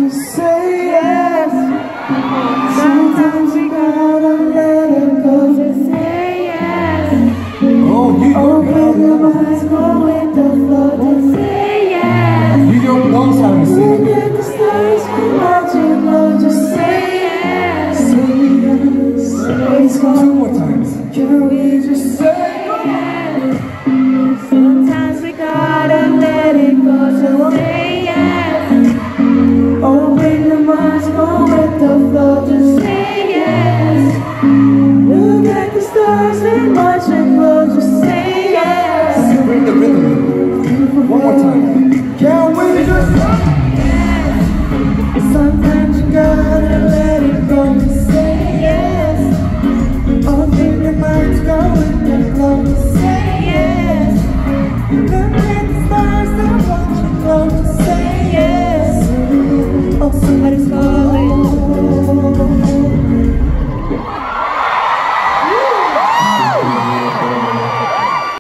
just say yes. Sometimes we gotta let it go. Just say yes. Oh, New York. Open your eyes, go with the flow. Just say yes. New York knows how to sing. Look at the stars, watch it glow. Just say yes. Say yes. It's Two more times. Can we just say yes? Sometimes we gotta let it go. Just say yes. Open your minds, go with the flow. Just say yes. Look at the stars and watch it glow. Just say yes. Bring the rhythm in. One more time. Can we just say yes? Sometimes you gotta let it go. Just say yes. Open your minds, go with the flow. Just say yes. Look at the stars and watch it glow. Just say yes. Oh, somebody's calling.